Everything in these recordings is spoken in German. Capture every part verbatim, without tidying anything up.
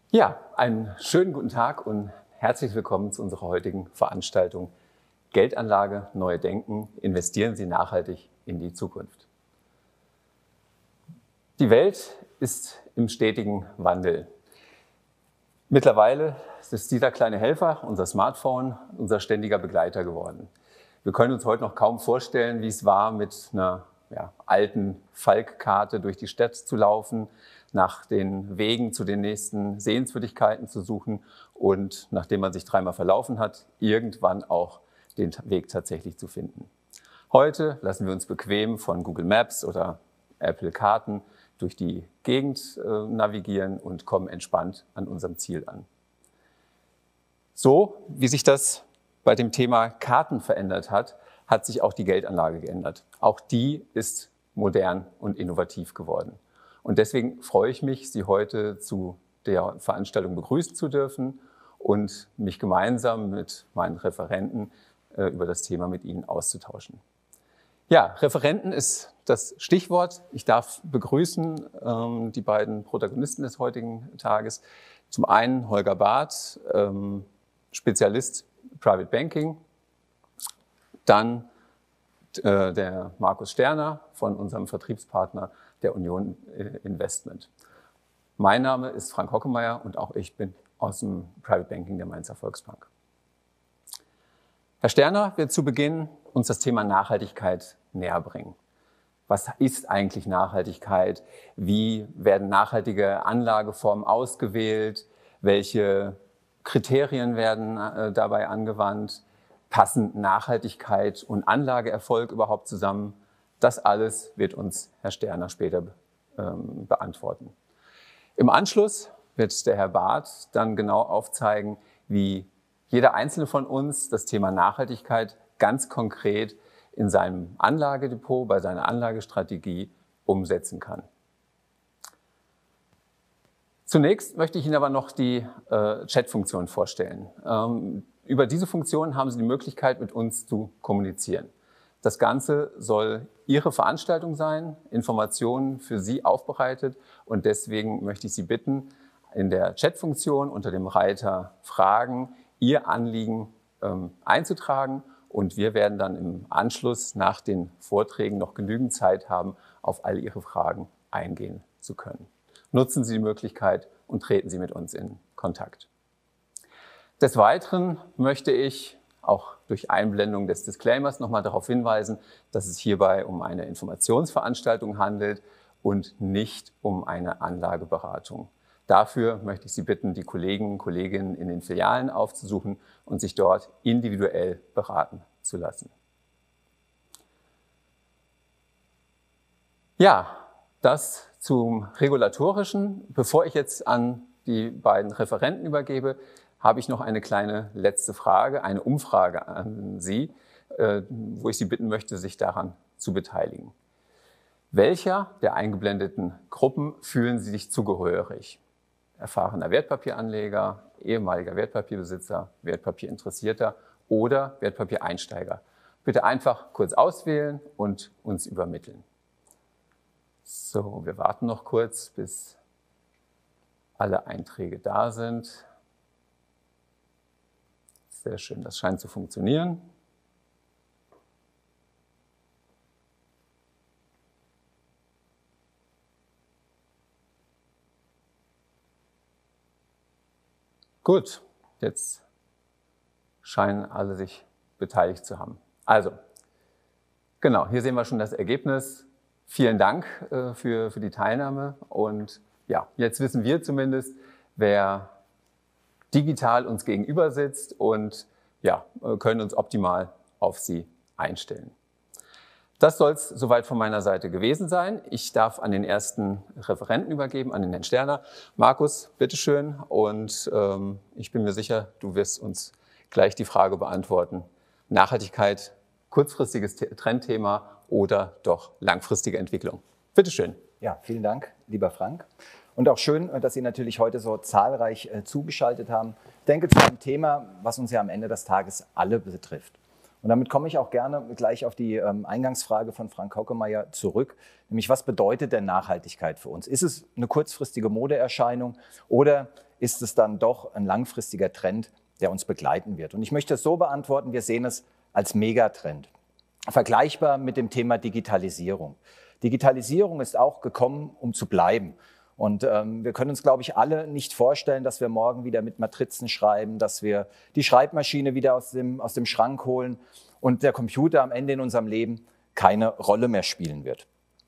Ja, einen schönen guten Tag und herzlich willkommen zu unserer heutigen Veranstaltung Geldanlage, Neue Denken, investieren Sie nachhaltig in die Zukunft. Die Welt ist im stetigen Wandel. Mittlerweile ist dieser kleine Helfer, unser Smartphone, unser ständiger Begleiter geworden. Wir können uns heute noch kaum vorstellen, wie es war, mit einer ja, alten Faltkarte durch die Stadt zu laufen, nach den Wegen zu den nächsten Sehenswürdigkeiten zu suchen und, nachdem man sich dreimal verlaufen hat, irgendwann auch den Weg tatsächlich zu finden. Heute lassen wir uns bequem von Google Maps oder Apple Karten durch die Gegend äh, navigieren und kommen entspannt an unserem Ziel an. So wie sich das bei dem Thema Karten verändert hat, hat sich auch die Geldanlage geändert. Auch die ist modern und innovativ geworden. Und deswegen freue ich mich, Sie heute zu der Veranstaltung begrüßen zu dürfen und mich gemeinsam mit meinen Referenten äh, über das Thema mit Ihnen auszutauschen. Ja, Referenten ist das Stichwort. Ich darf begrüßen ähm, die beiden Protagonisten des heutigen Tages. Zum einen Holger Barth, ähm, Spezialist Private Banking, dann äh, der Markus Sterner von unserem Vertriebspartner der Union Investment. Mein Name ist Frank Hockemeyer und auch ich bin aus dem Private Banking der Mainzer Volksbank. Herr Sterner wird zu Beginn uns das Thema Nachhaltigkeit näher bringen. Was ist eigentlich Nachhaltigkeit? Wie werden nachhaltige Anlageformen ausgewählt? Welche Kriterien werden äh, dabei angewandt? Passen Nachhaltigkeit und Anlageerfolg überhaupt zusammen? Das alles wird uns Herr Sterner später ähm, beantworten. Im Anschluss wird der Herr Barth dann genau aufzeigen, wie jeder Einzelne von uns das Thema Nachhaltigkeit ganz konkret in seinem Anlagedepot, bei seiner Anlagestrategie umsetzen kann. Zunächst möchte ich Ihnen aber noch die äh, Chat-Funktion vorstellen. Ähm, über diese Funktion haben Sie die Möglichkeit, mit uns zu kommunizieren. Das Ganze soll Ihre Veranstaltung sein, Informationen für Sie aufbereitet und deswegen möchte ich Sie bitten, in der Chat-Funktion unter dem Reiter Fragen Ihr Anliegen ähm, einzutragen und wir werden dann im Anschluss nach den Vorträgen noch genügend Zeit haben, auf all Ihre Fragen eingehen zu können. Nutzen Sie die Möglichkeit und treten Sie mit uns in Kontakt. Des Weiteren möchte ich auch durch Einblendung des Disclaimers nochmal darauf hinweisen, dass es hierbei um eine Informationsveranstaltung handelt und nicht um eine Anlageberatung. Dafür möchte ich Sie bitten, die Kollegen und Kolleginnen in den Filialen aufzusuchen und sich dort individuell beraten zu lassen. Ja, das zum Regulatorischen. Bevor ich jetzt an die beiden Referenten übergebe, habe ich noch eine kleine letzte Frage, eine Umfrage an Sie, wo ich Sie bitten möchte, sich daran zu beteiligen. Welcher der eingeblendeten Gruppen fühlen Sie sich zugehörig? Erfahrener Wertpapieranleger, ehemaliger Wertpapierbesitzer, Wertpapierinteressierter oder Wertpapiereinsteiger? Bitte einfach kurz auswählen und uns übermitteln. So, wir warten noch kurz, bis alle Einträge da sind. Sehr schön, das scheint zu funktionieren. Gut, jetzt scheinen alle sich beteiligt zu haben. Also, genau, hier sehen wir schon das Ergebnis. Vielen Dank äh, für, für die Teilnahme und ja, jetzt wissen wir zumindest, wer digital uns gegenüber sitzt und ja, können uns optimal auf Sie einstellen. Das soll es soweit von meiner Seite gewesen sein. Ich darf an den ersten Referenten übergeben, an den Herrn Sterner. Markus, bitteschön. Und ähm, ich bin mir sicher, du wirst uns gleich die Frage beantworten. Nachhaltigkeit, kurzfristiges Trendthema oder doch langfristige Entwicklung? Bitteschön. Ja, vielen Dank, lieber Frank. Und auch schön, dass Sie natürlich heute so zahlreich äh, zugeschaltet haben. Ich denke zu einem Thema, was uns ja am Ende des Tages alle betrifft. Und damit komme ich auch gerne gleich auf die ähm, Eingangsfrage von Frank Hockemeyer zurück, nämlich was bedeutet denn Nachhaltigkeit für uns? Ist es eine kurzfristige Modeerscheinung oder ist es dann doch ein langfristiger Trend, der uns begleiten wird? Und ich möchte es so beantworten, wir sehen es als Megatrend. Vergleichbar mit dem Thema Digitalisierung. Digitalisierung ist auch gekommen, um zu bleiben. Und ähm, wir können uns, glaube ich, alle nicht vorstellen, dass wir morgen wieder mit Matrizen schreiben, dass wir die Schreibmaschine wieder aus dem, aus dem Schrank holen und der Computer am Ende in unserem Leben keine Rolle mehr spielen wird.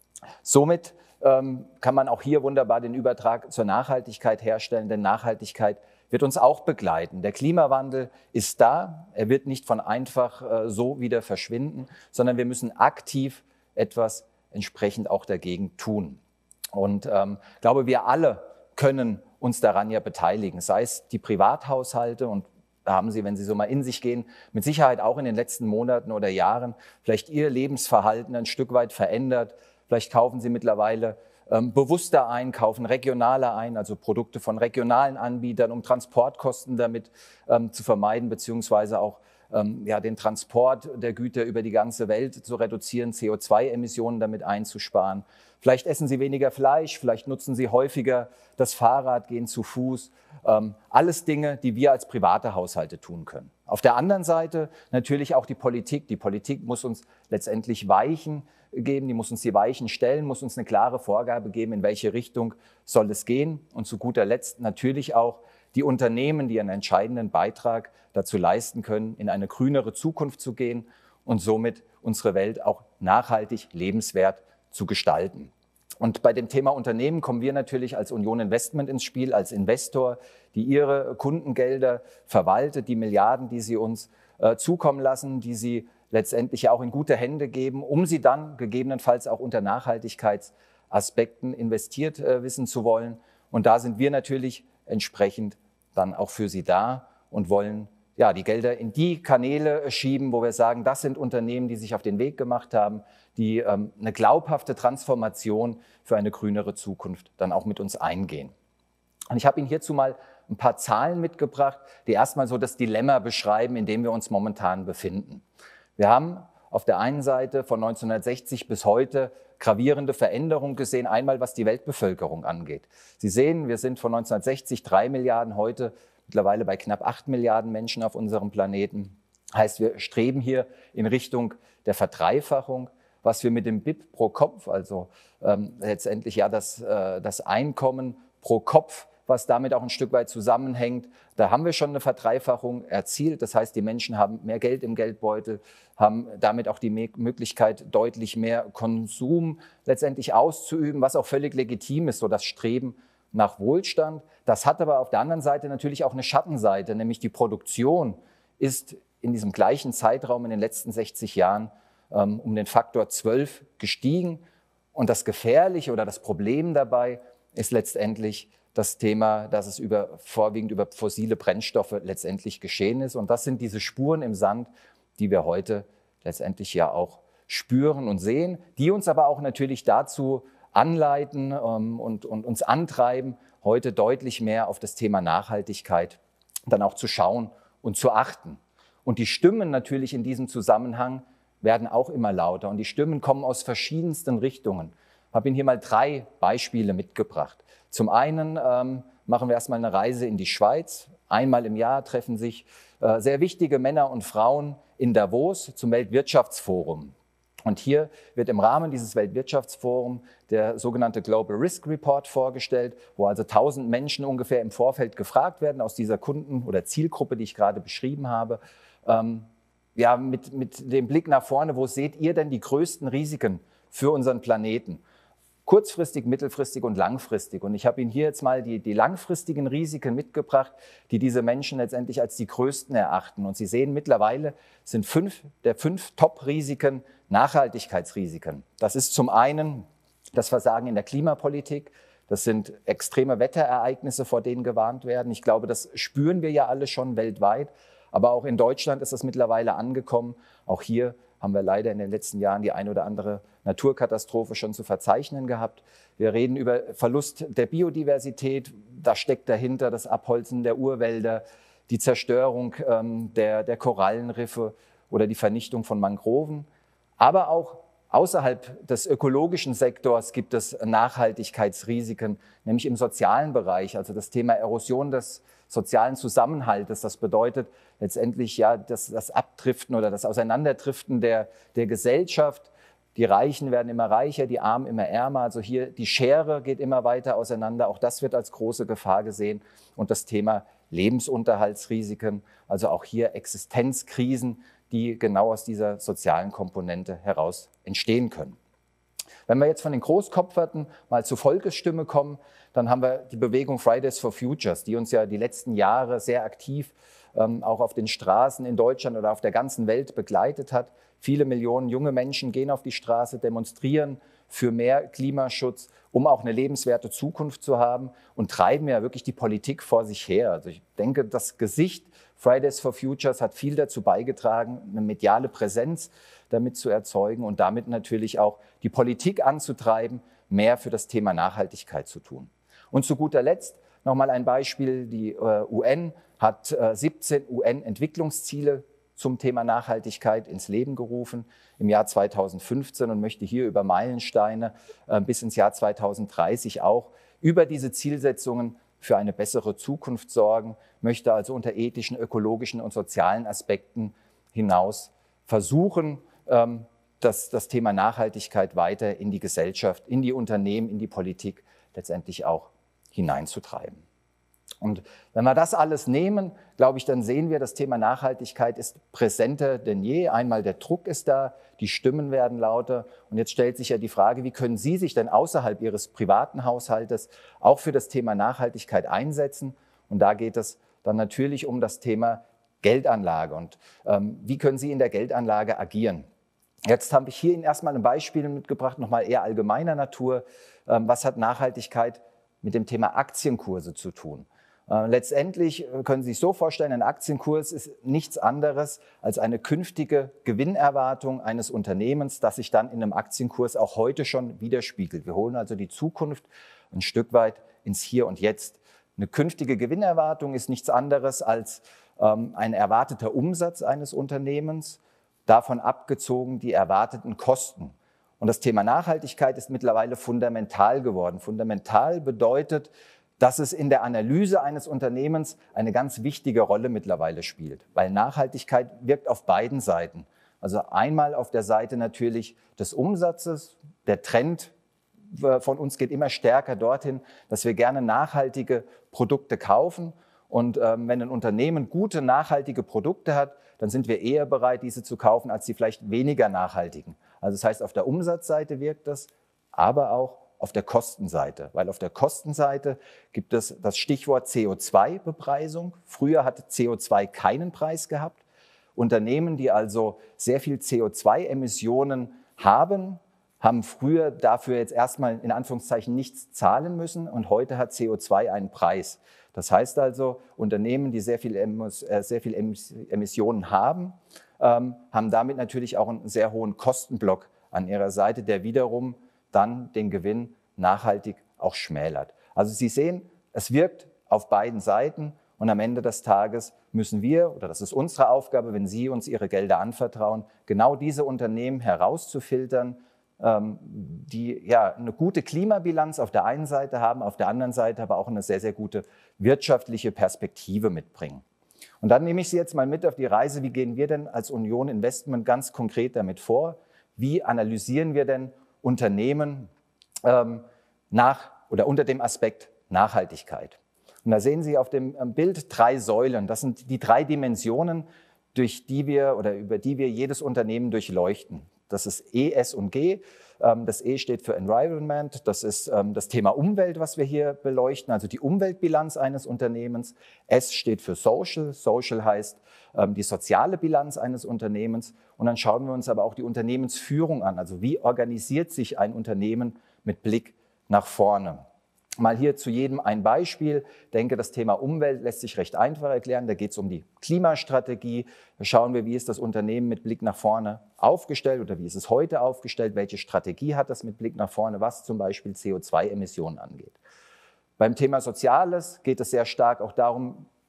Somit ähm, kann man auch hier wunderbar den Übertrag zur Nachhaltigkeit herstellen, denn Nachhaltigkeit wird uns auch begleiten. Der Klimawandel ist da, er wird nicht von einfach äh, so wieder verschwinden, sondern wir müssen aktiv etwas entsprechend auch dagegen tun. Und ähm, ich glaube, wir alle können uns daran ja beteiligen, sei es die Privathaushalte, und da haben Sie, wenn Sie so mal in sich gehen, mit Sicherheit auch in den letzten Monaten oder Jahren vielleicht Ihr Lebensverhalten ein Stück weit verändert. Vielleicht kaufen Sie mittlerweile ähm, bewusster ein, kaufen regionaler ein, also Produkte von regionalen Anbietern, um Transportkosten damit ähm, zu vermeiden, beziehungsweise auch ähm, ja, den Transport der Güter über die ganze Welt zu reduzieren, C O zwei Emissionen damit einzusparen. Vielleicht essen Sie weniger Fleisch, vielleicht nutzen Sie häufiger das Fahrrad, gehen zu Fuß. Ähm, alles Dinge, die wir als private Haushalte tun können. Auf der anderen Seite natürlich auch die Politik. Die Politik muss uns letztendlich Weichen geben, die muss uns die Weichen stellen, muss uns eine klare Vorgabe geben, in welche Richtung soll es gehen. Und zu guter Letzt natürlich auch die Unternehmen, die einen entscheidenden Beitrag dazu leisten können, in eine grünere Zukunft zu gehen und somit unsere Welt auch nachhaltig lebenswert zu gestalten. Und bei dem Thema Unternehmen kommen wir natürlich als Union Investment ins Spiel, als Investor, die ihre Kundengelder verwaltet, die Milliarden, die sie uns äh, zukommen lassen, die sie letztendlich auch in gute Hände geben, um sie dann gegebenenfalls auch unter Nachhaltigkeitsaspekten investiert äh, wissen zu wollen. Und da sind wir natürlich entsprechend dann auch für sie da und wollen ja, die Gelder in die Kanäle schieben, wo wir sagen, das sind Unternehmen, die sich auf den Weg gemacht haben, die ähm, eine glaubhafte Transformation für eine grünere Zukunft dann auch mit uns eingehen. Und ich habe Ihnen hierzu mal ein paar Zahlen mitgebracht, die erstmal so das Dilemma beschreiben, in dem wir uns momentan befinden. Wir haben auf der einen Seite von neunzehnhundertsechzig bis heute gravierende Veränderungen gesehen, einmal was die Weltbevölkerung angeht. Sie sehen, wir sind von neunzehnhundertsechzig drei Milliarden, heute mittlerweile bei knapp acht Milliarden Menschen auf unserem Planeten. Heißt, wir streben hier in Richtung der Verdreifachung. Was wir mit dem B I P pro Kopf, also ähm, letztendlich ja das, äh, das Einkommen pro Kopf, was damit auch ein Stück weit zusammenhängt, da haben wir schon eine Verdreifachung erzielt. Das heißt, die Menschen haben mehr Geld im Geldbeutel, haben damit auch die Möglichkeit, deutlich mehr Konsum letztendlich auszuüben, was auch völlig legitim ist, so das Streben nach Wohlstand. Das hat aber auf der anderen Seite natürlich auch eine Schattenseite, nämlich die Produktion ist in diesem gleichen Zeitraum in den letzten sechzig Jahren ähm, um den Faktor zwölf gestiegen. Und das Gefährliche oder das Problem dabei ist letztendlich das Thema, dass es über, vorwiegend über fossile Brennstoffe letztendlich geschehen ist. Und das sind diese Spuren im Sand, die wir heute letztendlich ja auch spüren und sehen, die uns aber auch natürlich dazu anleiten ähm, und, und uns antreiben, heute deutlich mehr auf das Thema Nachhaltigkeit dann auch zu schauen und zu achten. Und die Stimmen natürlich in diesem Zusammenhang werden auch immer lauter und die Stimmen kommen aus verschiedensten Richtungen. Ich habe Ihnen hier mal drei Beispiele mitgebracht. Zum einen ähm, machen wir erstmal eine Reise in die Schweiz. Einmal im Jahr treffen sich äh, sehr wichtige Männer und Frauen in Davos zum Weltwirtschaftsforum. Und hier wird im Rahmen dieses Weltwirtschaftsforums der sogenannte Global Risk Report vorgestellt, wo also tausend Menschen ungefähr im Vorfeld gefragt werden aus dieser Kunden- oder Zielgruppe, die ich gerade beschrieben habe. Ähm, ja, mit, mit dem Blick nach vorne, wo seht ihr denn die größten Risiken für unseren Planeten? Kurzfristig, mittelfristig und langfristig. Und ich habe Ihnen hier jetzt mal die, die langfristigen Risiken mitgebracht, die diese Menschen letztendlich als die größten erachten. Und Sie sehen, mittlerweile sind fünf der fünf Top-Risiken Nachhaltigkeitsrisiken. Das ist zum einen das Versagen in der Klimapolitik. Das sind extreme Wetterereignisse, vor denen gewarnt werden. Ich glaube, das spüren wir ja alle schon weltweit. Aber auch in Deutschland ist das mittlerweile angekommen. Auch hier haben wir leider in den letzten Jahren die ein oder andere Naturkatastrophe schon zu verzeichnen gehabt. Wir reden über Verlust der Biodiversität. Da steckt dahinter das Abholzen der Urwälder, die Zerstörung ähm, der, der Korallenriffe oder die Vernichtung von Mangroven. Aber auch außerhalb des ökologischen Sektors gibt es Nachhaltigkeitsrisiken, nämlich im sozialen Bereich, also das Thema Erosion des sozialen Zusammenhaltes. Das bedeutet letztendlich ja das, das Abdriften oder das Auseinanderdriften der, der Gesellschaft. Die Reichen werden immer reicher, die Armen immer ärmer. Also hier die Schere geht immer weiter auseinander. Auch das wird als große Gefahr gesehen. Und das Thema Lebensunterhaltsrisiken, also auch hier Existenzkrisen, die genau aus dieser sozialen Komponente heraus entstehen können. Wenn wir jetzt von den Großkopferten mal zur Volksstimme kommen, dann haben wir die Bewegung Fridays for Futures, die uns ja die letzten Jahre sehr aktiv ähm, auch auf den Straßen in Deutschland oder auf der ganzen Welt begleitet hat. Viele Millionen junge Menschen gehen auf die Straße, demonstrieren für mehr Klimaschutz, um auch eine lebenswerte Zukunft zu haben und treiben ja wirklich die Politik vor sich her. Also ich denke, das Gesicht Fridays for Futures hat viel dazu beigetragen, eine mediale Präsenz damit zu erzeugen und damit natürlich auch die Politik anzutreiben, mehr für das Thema Nachhaltigkeit zu tun. Und zu guter Letzt nochmal ein Beispiel. Die äh, U N hat äh, siebzehn U N-Entwicklungsziele zum Thema Nachhaltigkeit ins Leben gerufen im Jahr zweitausendfünfzehn und möchte hier über Meilensteine äh, bis ins Jahr zweitausenddreißig auch über diese Zielsetzungen für eine bessere Zukunft sorgen, möchte also unter ethischen, ökologischen und sozialen Aspekten hinaus versuchen, ähm, das, das Thema Nachhaltigkeit weiter in die Gesellschaft, in die Unternehmen, in die Politik letztendlich auch hineinzutreiben. Und wenn wir das alles nehmen, glaube ich, dann sehen wir, das Thema Nachhaltigkeit ist präsenter denn je. Einmal der Druck ist da, die Stimmen werden lauter. Und jetzt stellt sich ja die Frage, wie können Sie sich denn außerhalb Ihres privaten Haushaltes auch für das Thema Nachhaltigkeit einsetzen? Und da geht es dann natürlich um das Thema Geldanlage. Und ähm, wie können Sie in der Geldanlage agieren? Jetzt habe ich hier Ihnen erstmal ein Beispiel mitgebracht, nochmal eher allgemeiner Natur. Ähm, was hat Nachhaltigkeit mit dem Thema Aktienkurse zu tun? Äh, letztendlich können Sie sich so vorstellen, ein Aktienkurs ist nichts anderes als eine künftige Gewinnerwartung eines Unternehmens, das sich dann in einem Aktienkurs auch heute schon widerspiegelt. Wir holen also die Zukunft ein Stück weit ins Hier und Jetzt. Eine künftige Gewinnerwartung ist nichts anderes als ähm, ein erwarteter Umsatz eines Unternehmens, davon abgezogen die erwarteten Kosten. Und das Thema Nachhaltigkeit ist mittlerweile fundamental geworden. Fundamental bedeutet, dass es in der Analyse eines Unternehmens eine ganz wichtige Rolle mittlerweile spielt, weil Nachhaltigkeit wirkt auf beiden Seiten. Also einmal auf der Seite natürlich des Umsatzes. Der Trend von uns geht immer stärker dorthin, dass wir gerne nachhaltige Produkte kaufen. Und ähm, wenn ein Unternehmen gute, nachhaltige Produkte hat, dann sind wir eher bereit, diese zu kaufen, als die vielleicht weniger nachhaltigen. Also das heißt, auf der Umsatzseite wirkt das, aber auch auf der Kostenseite. Weil auf der Kostenseite gibt es das Stichwort C O zwei Bepreisung. Früher hatte C O zwei keinen Preis gehabt. Unternehmen, die also sehr viel C O zwei Emissionen haben, haben früher dafür jetzt erstmal in Anführungszeichen nichts zahlen müssen und heute hat C O zwei einen Preis. Das heißt also, Unternehmen, die sehr viel, äh, sehr viel Emissionen haben, ähm, haben damit natürlich auch einen sehr hohen Kostenblock an ihrer Seite, der wiederum dann den Gewinn nachhaltig auch schmälert. Also Sie sehen, es wirkt auf beiden Seiten und am Ende des Tages müssen wir, oder das ist unsere Aufgabe, wenn Sie uns Ihre Gelder anvertrauen, genau diese Unternehmen herauszufiltern, die ja eine gute Klimabilanz auf der einen Seite haben, auf der anderen Seite aber auch eine sehr, sehr gute wirtschaftliche Perspektive mitbringen. Und dann nehme ich Sie jetzt mal mit auf die Reise, wie gehen wir denn als Union Investment ganz konkret damit vor? Wie analysieren wir denn Unternehmen ähm, nach oder unter dem Aspekt Nachhaltigkeit? Und da sehen Sie auf dem Bild drei Säulen. Das sind die drei Dimensionen, durch die wir oder über die wir jedes Unternehmen durchleuchten. Das ist E, S und G. Das E steht für Environment. Das ist das Thema Umwelt, was wir hier beleuchten, also die Umweltbilanz eines Unternehmens. S steht für Social. Social heißt die soziale Bilanz eines Unternehmens. Und dann schauen wir uns aber auch die Unternehmensführung an. Also wie organisiert sich ein Unternehmen mit Blick nach vorne? Mal hier zu jedem ein Beispiel. Ich denke, das Thema Umwelt lässt sich recht einfach erklären. Da geht es um die Klimastrategie. Da schauen wir, wie ist das Unternehmen mit Blick nach vorne aufgestellt oder wie ist es heute aufgestellt? Welche Strategie hat das mit Blick nach vorne, was zum Beispiel C O zwei Emissionen angeht? Beim Thema Soziales geht es sehr stark auch darum,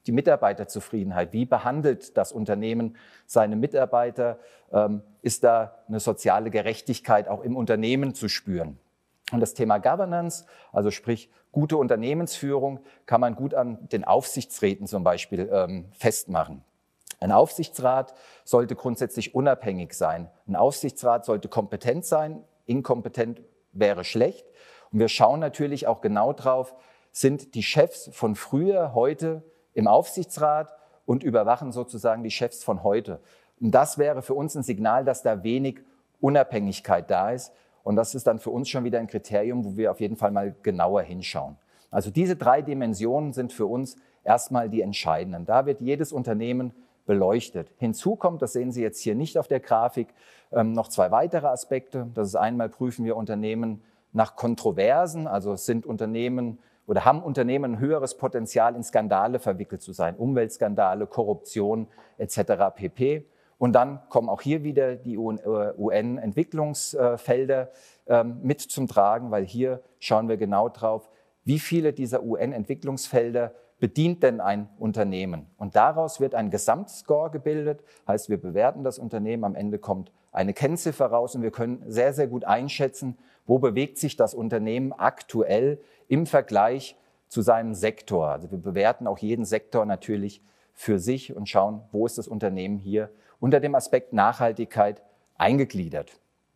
die Mitarbeiterzufriedenheit? Wie behandelt das Unternehmen seine Mitarbeiter? Ähm, ist da eine soziale Gerechtigkeit auch im Unternehmen zu spüren? Und das Thema Governance, also sprich gute Unternehmensführung, kann man gut an den Aufsichtsräten zum Beispiel ähm, festmachen. Ein Aufsichtsrat sollte grundsätzlich unabhängig sein. Ein Aufsichtsrat sollte kompetent sein. Inkompetent wäre schlecht. Und wir schauen natürlich auch genau drauf, sind die Chefs von früher heute im Aufsichtsrat und überwachen sozusagen die Chefs von heute. Und das wäre für uns ein Signal, dass da wenig Unabhängigkeit da ist. Und das ist dann für uns schon wieder ein Kriterium, wo wir auf jeden Fall mal genauer hinschauen. Also diese drei Dimensionen sind für uns erstmal die entscheidenden. Da wird jedes Unternehmen beleuchtet. Hinzu kommt, das sehen Sie jetzt hier nicht auf der Grafik, ähm, noch zwei weitere Aspekte. Das ist einmal, prüfen wir Unternehmen nach Kontroversen, also sind Unternehmen oder haben Unternehmen ein höheres Potenzial, in Skandale verwickelt zu sein, Umweltskandale, Korruption et cetera pp. Und dann kommen auch hier wieder die U N-Entwicklungsfelder ähm, mit zum Tragen, weil hier schauen wir genau drauf, wie viele dieser U N-Entwicklungsfelder bedient denn ein Unternehmen? Und daraus wird ein Gesamtscore gebildet, heißt, wir bewerten das Unternehmen, am Ende kommt eine Kennziffer raus und wir können sehr, sehr gut einschätzen, wo bewegt sich das Unternehmen aktuell im Vergleich zu seinem Sektor. Also wir bewerten auch jeden Sektor natürlich für sich und schauen, wo ist das Unternehmen hier unter dem Aspekt Nachhaltigkeit eingegliedert.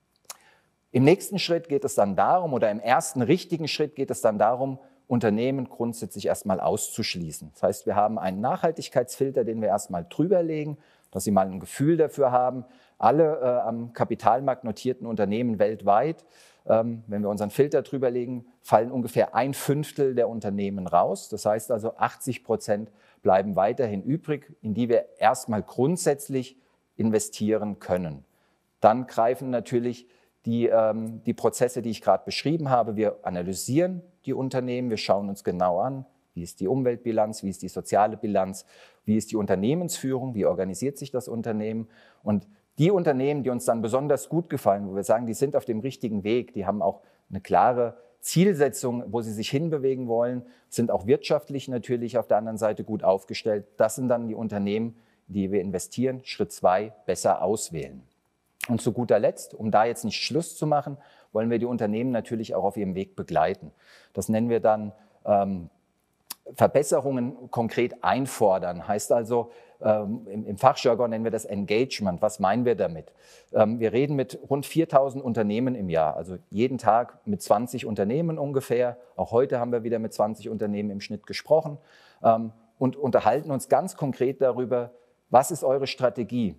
Im nächsten Schritt geht es dann darum, oder im ersten richtigen Schritt geht es dann darum, Unternehmen grundsätzlich erstmal auszuschließen. Das heißt, wir haben einen Nachhaltigkeitsfilter, den wir erstmal drüber legen, dass Sie mal ein Gefühl dafür haben. Alle äh, am Kapitalmarkt notierten Unternehmen weltweit, ähm, wenn wir unseren Filter drüber legen, fallen ungefähr ein Fünftel der Unternehmen raus. Das heißt also, achtzig Prozent bleiben weiterhin übrig, in die wir erstmal grundsätzlich investieren können. Dann greifen natürlich die, ähm, die Prozesse, die ich gerade beschrieben habe. Wir analysieren die Unternehmen, wir schauen uns genau an, wie ist die Umweltbilanz, wie ist die soziale Bilanz, wie ist die Unternehmensführung, wie organisiert sich das Unternehmen. Und die Unternehmen, die uns dann besonders gut gefallen, wo wir sagen, die sind auf dem richtigen Weg, die haben auch eine klare Zielsetzung, wo sie sich hinbewegen wollen, sind auch wirtschaftlich natürlich auf der anderen Seite gut aufgestellt. Das sind dann die Unternehmen, in die wir investieren, Schritt zwei, besser auswählen. Und zu guter Letzt, um da jetzt nicht Schluss zu machen, wollen wir die Unternehmen natürlich auch auf ihrem Weg begleiten. Das nennen wir dann ähm, Verbesserungen konkret einfordern. Heißt also, ähm, im, im Fachjargon nennen wir das Engagement. Was meinen wir damit? Ähm, wir reden mit rund viertausend Unternehmen im Jahr, also jeden Tag mit zwanzig Unternehmen ungefähr. Auch heute haben wir wieder mit zwanzig Unternehmen im Schnitt gesprochen ähm, und unterhalten uns ganz konkret darüber, was ist eure Strategie?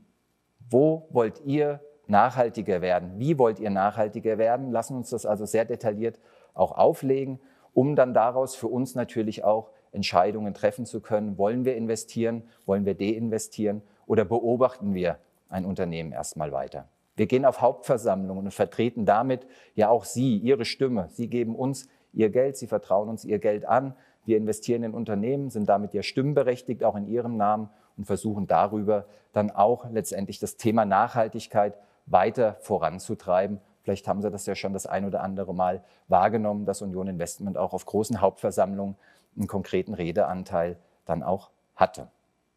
Wo wollt ihr nachhaltiger werden? Wie wollt ihr nachhaltiger werden? Lassen uns das also sehr detailliert auch auflegen, um dann daraus für uns natürlich auch Entscheidungen treffen zu können. Wollen wir investieren? Wollen wir deinvestieren? Oder beobachten wir ein Unternehmen erstmal weiter? Wir gehen auf Hauptversammlungen und vertreten damit ja auch Sie, Ihre Stimme. Sie geben uns Ihr Geld, Sie vertrauen uns Ihr Geld an. Wir investieren in Unternehmen, sind damit ja stimmberechtigt, auch in Ihrem Namen und versuchen darüber dann auch letztendlich das Thema Nachhaltigkeit weiter voranzutreiben. Vielleicht haben Sie das ja schon das ein oder andere Mal wahrgenommen, dass Union Investment auch auf großen Hauptversammlungen einen konkreten Redeanteil dann auch hatte.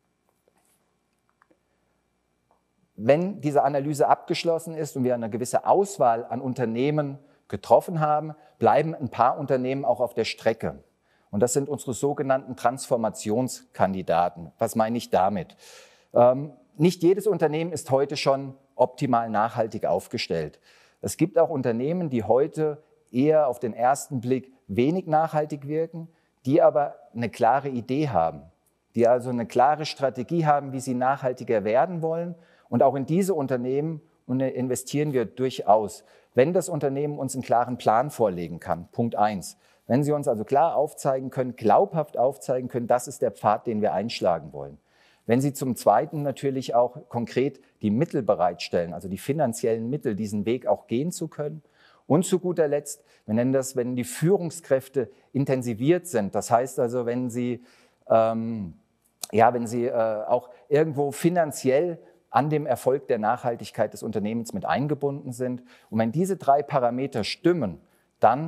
Wenn diese Analyse abgeschlossen ist und wir eine gewisse Auswahl an Unternehmen getroffen haben, bleiben ein paar Unternehmen auch auf der Strecke. Und das sind unsere sogenannten Transformationskandidaten. Was meine ich damit? Ähm, nicht jedes Unternehmen ist heute schon optimal nachhaltig aufgestellt. Es gibt auch Unternehmen, die heute eher auf den ersten Blick wenig nachhaltig wirken, die aber eine klare Idee haben, die also eine klare Strategie haben, wie sie nachhaltiger werden wollen. Und auch in diese Unternehmen investieren wir durchaus, wenn das Unternehmen uns einen klaren Plan vorlegen kann. Punkt eins. Wenn Sie uns also klar aufzeigen können, glaubhaft aufzeigen können, das ist der Pfad, den wir einschlagen wollen. Wenn Sie zum Zweiten natürlich auch konkret die Mittel bereitstellen, also die finanziellen Mittel, diesen Weg auch gehen zu können. Und zu guter Letzt, wir nennen das, wenn die Führungskräfte intensiviert sind. Das heißt also, wenn Sie, ähm, ja, wenn Sie äh, auch irgendwo finanziell an dem Erfolg der Nachhaltigkeit des Unternehmens mit eingebunden sind. Und wenn diese drei Parameter stimmen, dann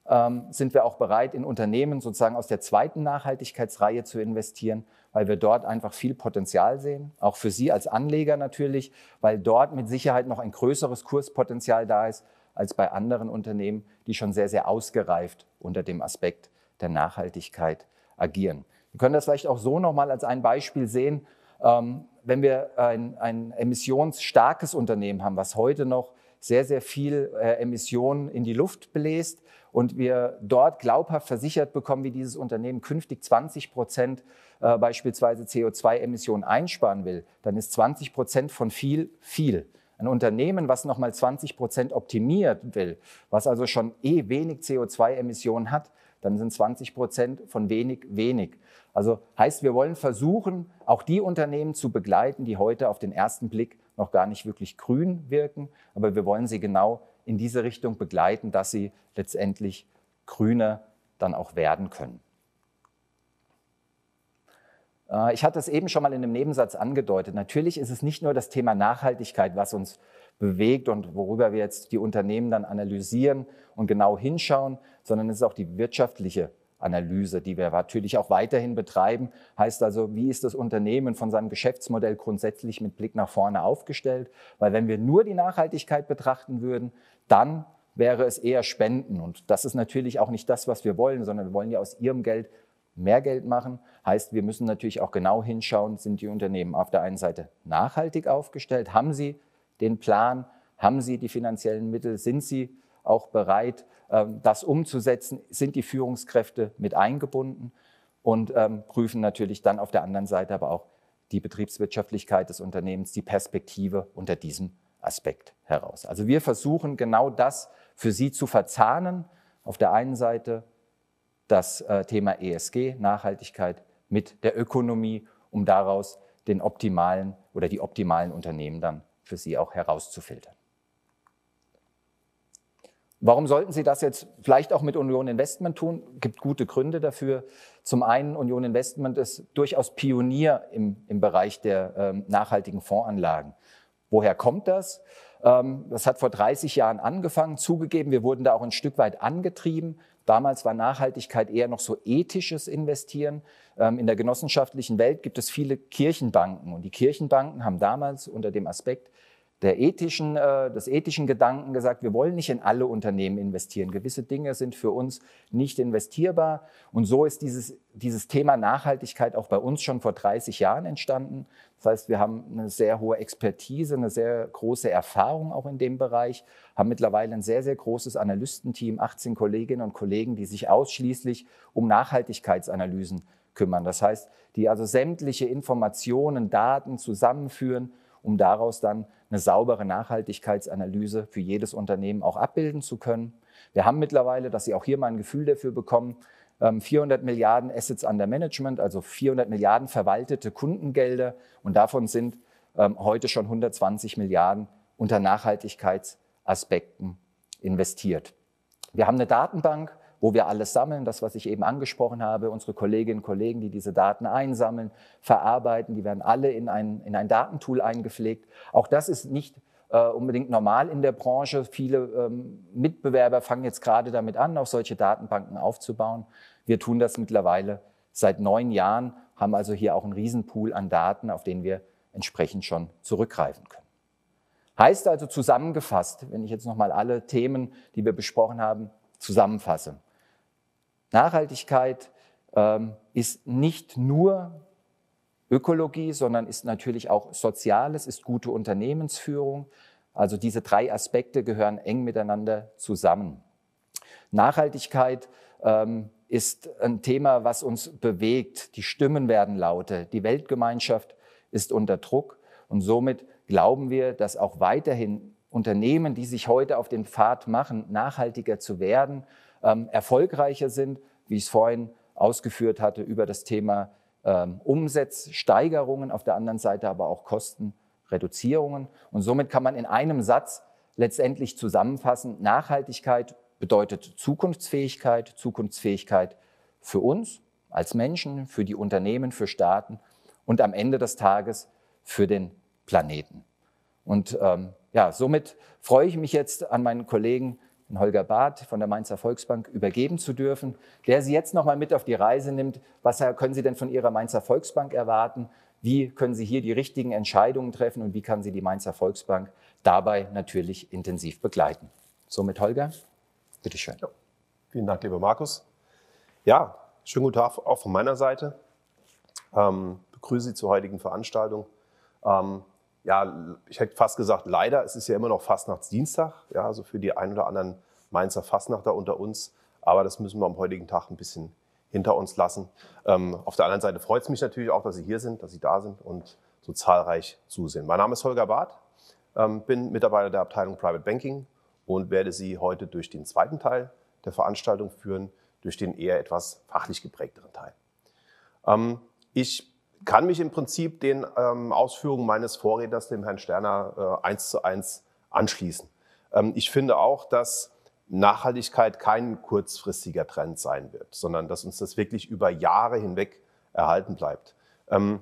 ähm, sind wir auch bereit, in Unternehmen sozusagen aus der zweiten Nachhaltigkeitsreihe zu investieren, weil wir dort einfach viel Potenzial sehen, auch für Sie als Anleger natürlich, weil dort mit Sicherheit noch ein größeres Kurspotenzial da ist als bei anderen Unternehmen, die schon sehr, sehr ausgereift unter dem Aspekt der Nachhaltigkeit agieren. Wir können das vielleicht auch so nochmal als ein Beispiel sehen, ähm, wenn wir ein, ein emissionsstarkes Unternehmen haben, was heute noch sehr, sehr viel äh, Emissionen in die Luft bläst und wir dort glaubhaft versichert bekommen, wie dieses Unternehmen künftig zwanzig Prozent äh, beispielsweise C O zwei Emissionen einsparen will, dann ist zwanzig Prozent von viel, viel. Ein Unternehmen, was nochmal zwanzig Prozent optimiert will, was also schon eh wenig C O zwei Emissionen hat, dann sind zwanzig Prozent von wenig, wenig. Also heißt, wir wollen versuchen, auch die Unternehmen zu begleiten, die heute auf den ersten Blick noch gar nicht wirklich grün wirken, aber wir wollen sie genau in diese Richtung begleiten, dass sie letztendlich grüner dann auch werden können. Ich hatte es eben schon mal in einem Nebensatz angedeutet. Natürlich ist es nicht nur das Thema Nachhaltigkeit, was uns bewegt und worüber wir jetzt die Unternehmen dann analysieren und genau hinschauen, sondern es ist auch die wirtschaftliche Analyse, die wir natürlich auch weiterhin betreiben. Heißt also, wie ist das Unternehmen von seinem Geschäftsmodell grundsätzlich mit Blick nach vorne aufgestellt? Weil wenn wir nur die Nachhaltigkeit betrachten würden, dann wäre es eher Spenden. Und das ist natürlich auch nicht das, was wir wollen, sondern wir wollen ja aus ihrem Geld mehr Geld machen. Heißt, wir müssen natürlich auch genau hinschauen, sind die Unternehmen auf der einen Seite nachhaltig aufgestellt? Haben sie den Plan? Haben sie die finanziellen Mittel? Sind sie auch bereit, das umzusetzen? Sind die Führungskräfte mit eingebunden? Und ähm, prüfen natürlich dann auf der anderen Seite aber auch die Betriebswirtschaftlichkeit des Unternehmens, die Perspektive unter diesem Aspekt heraus. Also wir versuchen genau das für Sie zu verzahnen. Auf der einen Seite das äh, Thema E S G, Nachhaltigkeit, mit der Ökonomie, um daraus den optimalen oder die optimalen Unternehmen dann für Sie auch herauszufiltern. Warum sollten Sie das jetzt vielleicht auch mit Union Investment tun? Es gibt gute Gründe dafür. Zum einen, Union Investment ist durchaus Pionier im, im Bereich der ähm, nachhaltigen Fondsanlagen. Woher kommt das? Ähm, das hat vor dreißig Jahren angefangen. Zugegeben, wir wurden da auch ein Stück weit angetrieben. Damals war Nachhaltigkeit eher noch so ethisches Investieren. Ähm, in der genossenschaftlichen Welt gibt es viele Kirchenbanken. Und die Kirchenbanken haben damals unter dem Aspekt der ethischen, äh, des ethischen Gedanken gesagt, wir wollen nicht in alle Unternehmen investieren. Gewisse Dinge sind für uns nicht investierbar. Und so ist dieses, dieses Thema Nachhaltigkeit auch bei uns schon vor dreißig Jahren entstanden. Das heißt, wir haben eine sehr hohe Expertise, eine sehr große Erfahrung auch in dem Bereich, haben mittlerweile ein sehr, sehr großes Analystenteam, achtzehn Kolleginnen und Kollegen, die sich ausschließlich um Nachhaltigkeitsanalysen kümmern. Das heißt, die also sämtliche Informationen, Daten zusammenführen, um daraus dann eine saubere Nachhaltigkeitsanalyse für jedes Unternehmen auch abbilden zu können. Wir haben mittlerweile, dass Sie auch hier mal ein Gefühl dafür bekommen, vierhundert Milliarden Assets under Management, also vierhundert Milliarden verwaltete Kundengelder, und davon sind heute schon hundertzwanzig Milliarden unter Nachhaltigkeitsaspekten investiert. Wir haben eine Datenbank, wo wir alles sammeln, das, was ich eben angesprochen habe, unsere Kolleginnen und Kollegen, die diese Daten einsammeln, verarbeiten, die werden alle in ein, in ein Datentool eingepflegt. Auch das ist nicht äh, unbedingt normal in der Branche. Viele ähm, Mitbewerber fangen jetzt gerade damit an, auch solche Datenbanken aufzubauen. Wir tun das mittlerweile seit neun Jahren, haben also hier auch einen Riesenpool an Daten, auf den wir entsprechend schon zurückgreifen können. Heißt also zusammengefasst, wenn ich jetzt nochmal alle Themen, die wir besprochen haben, zusammenfasse. Nachhaltigkeit ähm, ist nicht nur Ökologie, sondern ist natürlich auch Soziales, ist gute Unternehmensführung. Also diese drei Aspekte gehören eng miteinander zusammen. Nachhaltigkeit ähm, ist ein Thema, was uns bewegt. Die Stimmen werden lauter. Die Weltgemeinschaft ist unter Druck. Und somit glauben wir, dass auch weiterhin Unternehmen, die sich heute auf den Pfad machen, nachhaltiger zu werden, ähm, erfolgreicher sind, wie ich es vorhin ausgeführt hatte, über das Thema ähm, Umsatzsteigerungen, auf der anderen Seite aber auch Kostenreduzierungen. Und somit kann man in einem Satz letztendlich zusammenfassen, Nachhaltigkeit bedeutet Zukunftsfähigkeit, Zukunftsfähigkeit für uns als Menschen, für die Unternehmen, für Staaten und am Ende des Tages für den Planeten. Und ähm, ja, somit freue ich mich jetzt an meinen Kollegen Holger Barth von der Mainzer Volksbank übergeben zu dürfen, der Sie jetzt noch mal mit auf die Reise nimmt. Was können Sie denn von Ihrer Mainzer Volksbank erwarten? Wie können Sie hier die richtigen Entscheidungen treffen und wie kann Sie die Mainzer Volksbank dabei natürlich intensiv begleiten? Somit Holger, bitteschön. Ja. Vielen Dank, lieber Markus. Ja, schönen guten Tag auch von meiner Seite. Ähm, begrüße Sie zur heutigen Veranstaltung. Ähm, ja, ich hätte fast gesagt, leider, es ist ja immer noch Fastnachtsdienstag, ja, also für die ein oder anderen Mainzer Fastnachter unter uns. Aber das müssen wir am heutigen Tag ein bisschen hinter uns lassen. Ähm, auf der anderen Seite freut es mich natürlich auch, dass Sie hier sind, dass Sie da sind und so zahlreich zusehen. Mein Name ist Holger Barth, ähm, bin Mitarbeiter der Abteilung Private Banking und werde Sie heute durch den zweiten Teil der Veranstaltung führen, durch den eher etwas fachlich geprägteren Teil. Ähm, ich kann mich im Prinzip den ähm, Ausführungen meines Vorredners, dem Herrn Sterner, äh, eins zu eins anschließen. Ähm, ich finde auch, dass Nachhaltigkeit kein kurzfristiger Trend sein wird, sondern dass uns das wirklich über Jahre hinweg erhalten bleibt. Ähm,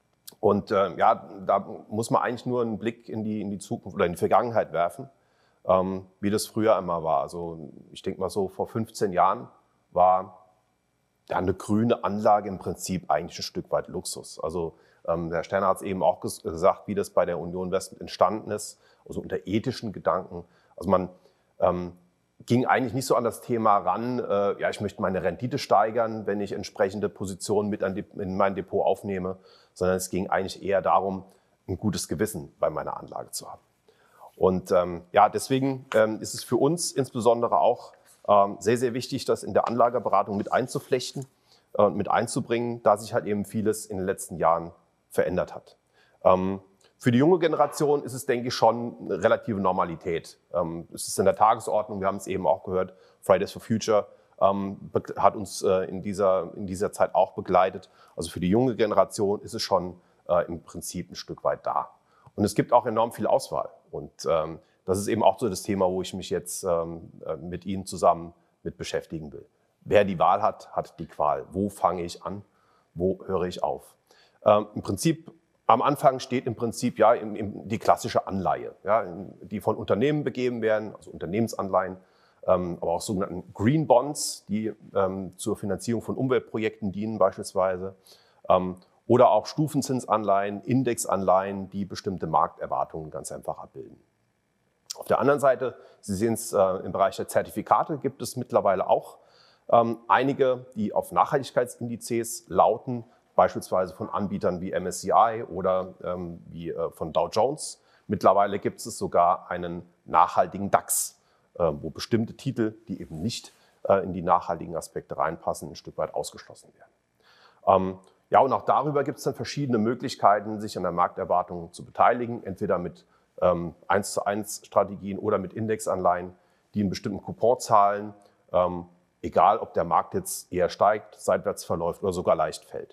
und äh, ja, da muss man eigentlich nur einen Blick in die, in die Zukunft oder in die Vergangenheit werfen, ähm, wie das früher einmal war. Also ich denke mal so, vor fünfzehn Jahren war ja, eine grüne Anlage im Prinzip eigentlich ein Stück weit Luxus. Also ähm, Herr Sterner hat es eben auch ges gesagt, wie das bei der Union Investment entstanden ist, also unter ethischen Gedanken. Also man ähm, ging eigentlich nicht so an das Thema ran, äh, ja, ich möchte meine Rendite steigern, wenn ich entsprechende Positionen mit an die, in mein Depot aufnehme, sondern es ging eigentlich eher darum, ein gutes Gewissen bei meiner Anlage zu haben. Und ähm, ja, deswegen ähm, ist es für uns insbesondere auch ähm, sehr, sehr wichtig, das in der Anlageberatung mit einzuflechten und äh, mit einzubringen, da sich halt eben vieles in den letzten Jahren verändert hat. Ähm, Für die junge Generation ist es, denke ich, schon eine relative Normalität. Ähm, es ist in der Tagesordnung, wir haben es eben auch gehört, Fridays for Future ähm, hat uns äh, in, dieser, in dieser Zeit auch begleitet. Also für die junge Generation ist es schon äh, im Prinzip ein Stück weit da. Und es gibt auch enorm viel Auswahl. Und ähm, das ist eben auch so das Thema, wo ich mich jetzt ähm, mit Ihnen zusammen mit beschäftigen will. Wer die Wahl hat, hat die Qual. Wo fange ich an? Wo höre ich auf? Ähm, Im Prinzip Am Anfang steht im Prinzip ja im, im, die klassische Anleihe, ja, die von Unternehmen begeben werden, also Unternehmensanleihen, ähm, aber auch sogenannten Green Bonds, die ähm, zur Finanzierung von Umweltprojekten dienen beispielsweise, ähm, oder auch Stufenzinsanleihen, Indexanleihen, die bestimmte Markterwartungen ganz einfach abbilden. Auf der anderen Seite, Sie sehen es äh, im Bereich der Zertifikate, gibt es mittlerweile auch ähm, einige, die auf Nachhaltigkeitsindizes lauten, beispielsweise von Anbietern wie M S C I oder ähm, wie äh, von Dow Jones. Mittlerweile gibt es sogar einen nachhaltigen DAX, äh, wo bestimmte Titel, die eben nicht äh, in die nachhaltigen Aspekte reinpassen, ein Stück weit ausgeschlossen werden. Ähm, ja, und auch darüber gibt es dann verschiedene Möglichkeiten, sich an der Markterwartung zu beteiligen, entweder mit ähm, eins zu eins Strategien oder mit Indexanleihen, die einen bestimmten Coupon zahlen, ähm, egal ob der Markt jetzt eher steigt, seitwärts verläuft oder sogar leicht fällt.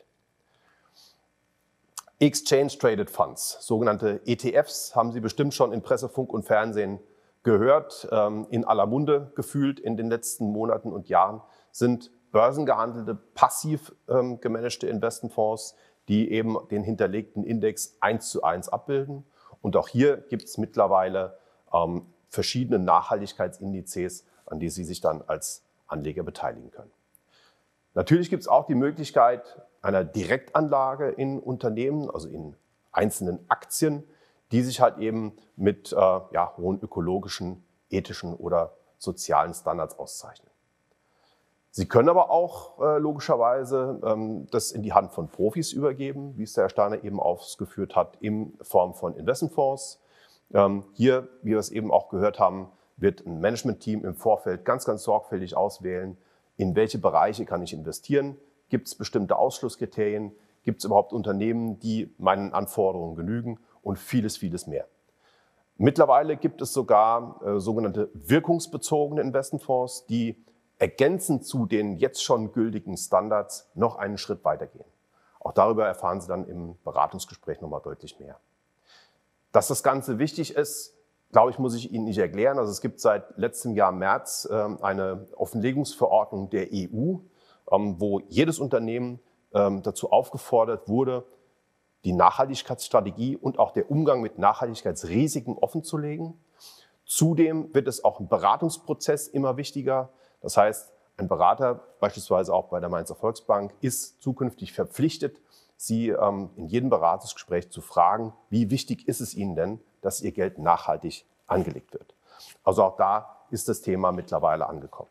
Exchange Traded Funds, sogenannte E T Fs, haben Sie bestimmt schon in Presse, Funk und Fernsehen gehört, in aller Munde gefühlt in den letzten Monaten und Jahren, sind börsengehandelte, passiv gemanagte Investmentfonds, die eben den hinterlegten Index eins zu eins abbilden. Und auch hier gibt es mittlerweile verschiedene Nachhaltigkeitsindizes, an die Sie sich dann als Anleger beteiligen können. Natürlich gibt es auch die Möglichkeit einer Direktanlage in Unternehmen, also in einzelnen Aktien, die sich halt eben mit äh, ja, hohen ökologischen, ethischen oder sozialen Standards auszeichnen. Sie können aber auch äh, logischerweise ähm, das in die Hand von Profis übergeben, wie es der Herr Sterner eben ausgeführt hat, in Form von Investmentfonds. Ähm, hier, wie wir es eben auch gehört haben, wird ein Managementteam im Vorfeld ganz, ganz sorgfältig auswählen, in welche Bereiche kann ich investieren, gibt es bestimmte Ausschlusskriterien, gibt es überhaupt Unternehmen, die meinen Anforderungen genügen und vieles, vieles mehr. Mittlerweile gibt es sogar äh, sogenannte wirkungsbezogene Investmentfonds, die ergänzend zu den jetzt schon gültigen Standards noch einen Schritt weitergehen. Auch darüber erfahren Sie dann im Beratungsgespräch nochmal deutlich mehr. Dass das Ganze wichtig ist, glaube ich, muss ich Ihnen nicht erklären. Also es gibt seit letztem Jahr März ähm, eine Offenlegungsverordnung der E U, ähm, wo jedes Unternehmen ähm, dazu aufgefordert wurde, die Nachhaltigkeitsstrategie und auch der Umgang mit Nachhaltigkeitsrisiken offenzulegen. Zudem wird es auch im Beratungsprozess immer wichtiger. Das heißt, ein Berater, beispielsweise auch bei der Mainzer Volksbank, ist zukünftig verpflichtet, Sie ähm, in jedem Beratungsgespräch zu fragen, wie wichtig ist es Ihnen denn, dass Ihr Geld nachhaltig angelegt wird. Also auch da ist das Thema mittlerweile angekommen.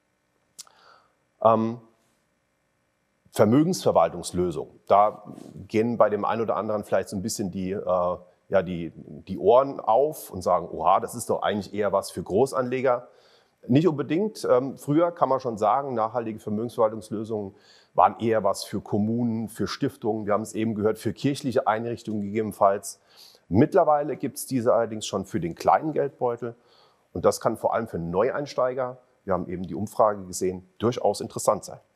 Ähm, Vermögensverwaltungslösung. Da gehen bei dem einen oder anderen vielleicht so ein bisschen die, äh, ja, die, die Ohren auf und sagen, oha, das ist doch eigentlich eher was für Großanleger. Nicht unbedingt. Ähm, früher kann man schon sagen, nachhaltige Vermögensverwaltungslösungen waren eher was für Kommunen, für Stiftungen. Wir haben es eben gehört, für kirchliche Einrichtungen gegebenenfalls. Mittlerweile gibt es diese allerdings schon für den kleinen Geldbeutel. Und das kann vor allem für Neueinsteiger, wir haben eben die Umfrage gesehen, durchaus interessant sein.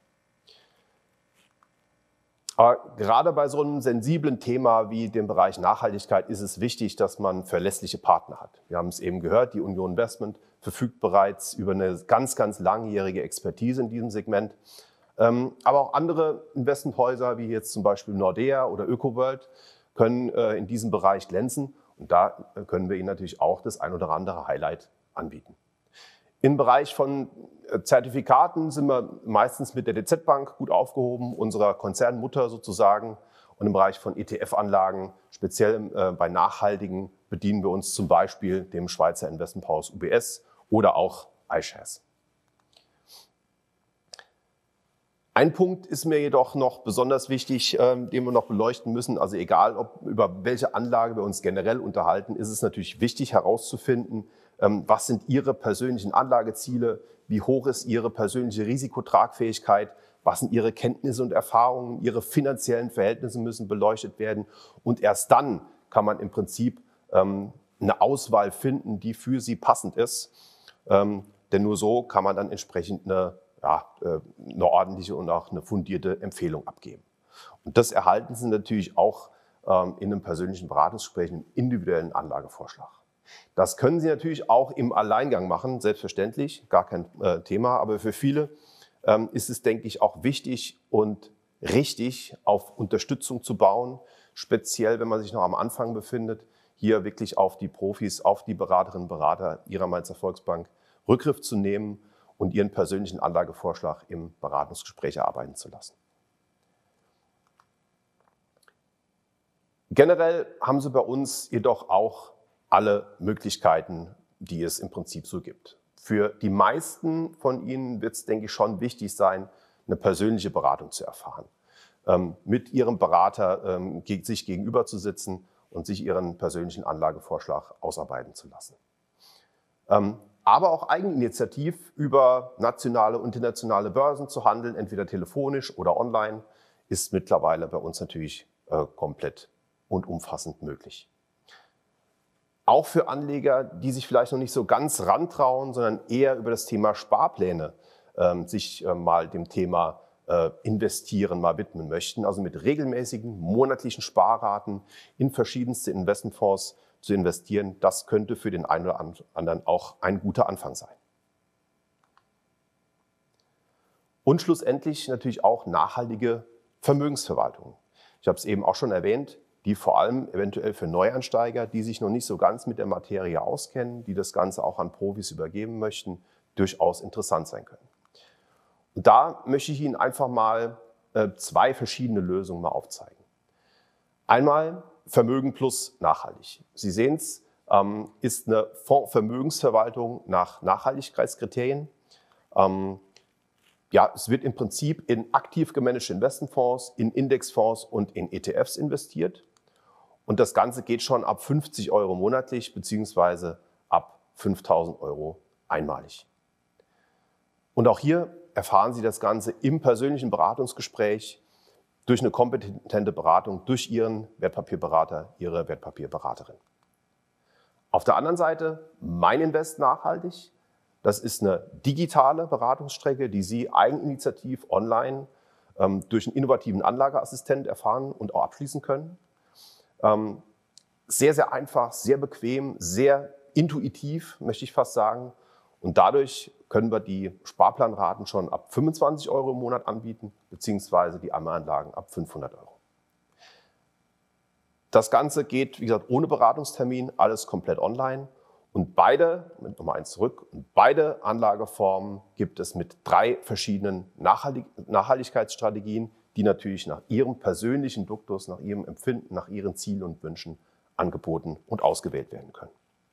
Aber gerade bei so einem sensiblen Thema wie dem Bereich Nachhaltigkeit ist es wichtig, dass man verlässliche Partner hat. Wir haben es eben gehört, die Union Investment verfügt bereits über eine ganz, ganz langjährige Expertise in diesem Segment. Aber auch andere Investmenthäuser, wie jetzt zum Beispiel Nordea oder Ökoworld, können in diesem Bereich glänzen. Und da können wir Ihnen natürlich auch das ein oder andere Highlight anbieten. Im Bereich von Zertifikaten sind wir meistens mit der D Z Bank gut aufgehoben, unserer Konzernmutter sozusagen. Und im Bereich von E T F-Anlagen, speziell äh, bei nachhaltigen, bedienen wir uns zum Beispiel dem Schweizer Investmenthaus U B S oder auch iShares. Ein Punkt ist mir jedoch noch besonders wichtig, äh, den wir noch beleuchten müssen. Also egal, ob, über welche Anlage wir uns generell unterhalten, ist es natürlich wichtig herauszufinden, ähm, was sind Ihre persönlichen Anlageziele, wie hoch ist Ihre persönliche Risikotragfähigkeit, was sind Ihre Kenntnisse und Erfahrungen, Ihre finanziellen Verhältnisse müssen beleuchtet werden. Und erst dann kann man im Prinzip ähm, eine Auswahl finden, die für Sie passend ist. Ähm, denn nur so kann man dann entsprechend eine Ja, eine ordentliche und auch eine fundierte Empfehlung abgeben. Und das erhalten Sie natürlich auch ähm, in einem persönlichen Beratungsgespräch, einem individuellen Anlagevorschlag. Das können Sie natürlich auch im Alleingang machen, selbstverständlich, gar kein äh, Thema. Aber für viele ähm, ist es, denke ich, auch wichtig und richtig, auf Unterstützung zu bauen, speziell wenn man sich noch am Anfang befindet, hier wirklich auf die Profis, auf die Beraterinnen und Berater Ihrer Mainzer Volksbank Rückgriff zu nehmen und Ihren persönlichen Anlagevorschlag im Beratungsgespräch erarbeiten zu lassen. Generell haben Sie bei uns jedoch auch alle Möglichkeiten, die es im Prinzip so gibt. Für die meisten von Ihnen wird es, denke ich, schon wichtig sein, eine persönliche Beratung zu erfahren. Ähm, mit Ihrem Berater ähm, sich gegenüber zu sitzen und sich Ihren persönlichen Anlagevorschlag ausarbeiten zu lassen. Ähm, aber auch eigeninitiativ über nationale und internationale Börsen zu handeln, entweder telefonisch oder online, ist mittlerweile bei uns natürlich äh, komplett und umfassend möglich. Auch für Anleger, die sich vielleicht noch nicht so ganz rantrauen, sondern eher über das Thema Sparpläne äh, sich äh, mal dem Thema äh, Investieren mal widmen möchten, also mit regelmäßigen monatlichen Sparraten in verschiedenste Investmentfonds zu investieren, das könnte für den einen oder anderen auch ein guter Anfang sein. Und schlussendlich natürlich auch nachhaltige Vermögensverwaltung. Ich habe es eben auch schon erwähnt, die vor allem eventuell für Neueinsteiger, die sich noch nicht so ganz mit der Materie auskennen, die das Ganze auch an Profis übergeben möchten, durchaus interessant sein können. Und da möchte ich Ihnen einfach mal äh, zwei verschiedene Lösungen mal aufzeigen. Einmal Vermögen plus nachhaltig. Sie sehen es, ähm, ist eine Fondsvermögensverwaltung nach Nachhaltigkeitskriterien. Ähm, ja, es wird im Prinzip in aktiv gemanagte Investmentfonds, in Indexfonds und in E T Fs investiert. Und das Ganze geht schon ab fünfzig Euro monatlich beziehungsweise ab fünftausend Euro einmalig. Und auch hier erfahren Sie das Ganze im persönlichen Beratungsgespräch durch eine kompetente Beratung, durch Ihren Wertpapierberater, Ihre Wertpapierberaterin. Auf der anderen Seite Mein Invest nachhaltig. Das ist eine digitale Beratungsstrecke, die Sie eigeninitiativ online ähm, durch einen innovativen Anlageassistent erfahren und auch abschließen können. Ähm, sehr, sehr einfach, sehr bequem, sehr intuitiv, möchte ich fast sagen. Und dadurch können wir die Sparplanraten schon ab fünfundzwanzig Euro im Monat anbieten, beziehungsweise die Anlagen ab fünfhundert Euro. Das Ganze geht, wie gesagt, ohne Beratungstermin, alles komplett online. Und beide, nochmal eins zurück, und beide Anlageformen gibt es mit drei verschiedenen Nachhaltig Nachhaltigkeitsstrategien, die natürlich nach Ihrem persönlichen Duktus, nach Ihrem Empfinden, nach Ihren Zielen und Wünschen angeboten und ausgewählt werden können.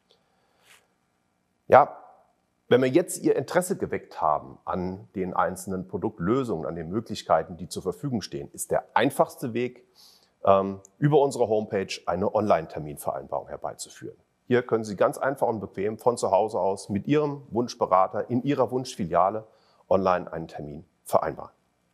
Ja, wenn wir jetzt Ihr Interesse geweckt haben an den einzelnen Produktlösungen, an den Möglichkeiten, die zur Verfügung stehen, ist der einfachste Weg, ähm, über unsere Homepage eine Online-Terminvereinbarung herbeizuführen. Hier können Sie ganz einfach und bequem von zu Hause aus mit Ihrem Wunschberater in Ihrer Wunschfiliale online einen Termin vereinbaren.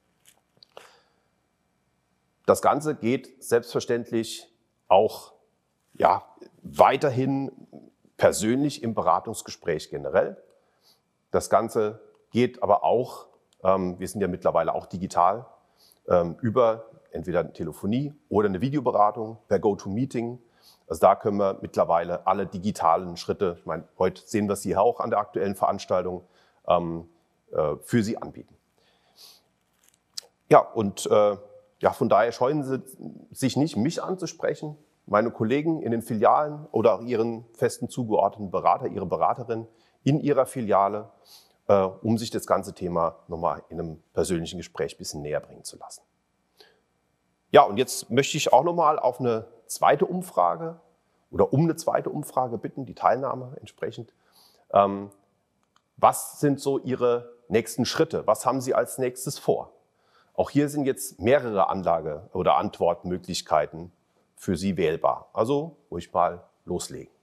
Das Ganze geht selbstverständlich auch ja, weiterhin persönlich im Beratungsgespräch generell. Das Ganze geht aber auch, ähm, wir sind ja mittlerweile auch digital, ähm, über entweder eine Telefonie oder eine Videoberatung per GoToMeeting. Also da können wir mittlerweile alle digitalen Schritte, ich meine, heute sehen wir sie hier auch an der aktuellen Veranstaltung, ähm, äh, für Sie anbieten. Ja, und äh, ja, von daher scheuen Sie sich nicht, mich anzusprechen, meine Kollegen in den Filialen oder auch Ihren festen zugeordneten Berater, Ihre Beraterin in Ihrer Filiale, äh, um sich das ganze Thema nochmal in einem persönlichen Gespräch ein bisschen näher bringen zu lassen. Ja, und jetzt möchte ich auch nochmal auf eine zweite Umfrage oder um eine zweite Umfrage bitten, die Teilnahme entsprechend. Ähm, was sind so Ihre nächsten Schritte? Was haben Sie als nächstes vor? Auch hier sind jetzt mehrere Anlage- oder Antwortmöglichkeiten für Sie wählbar. Also ruhig mal loslegen.